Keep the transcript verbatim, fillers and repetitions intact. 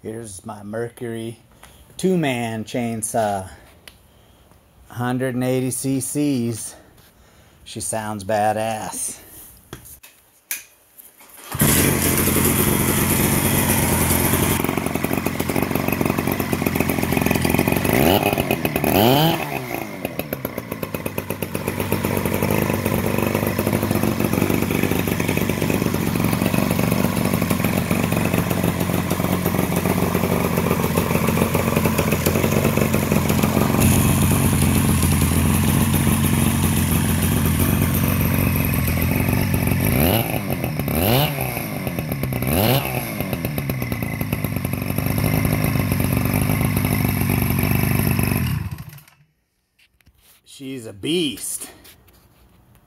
Here's my Mercury two-man chainsaw, one hundred eighty cc's. She sounds badass. She's a beast.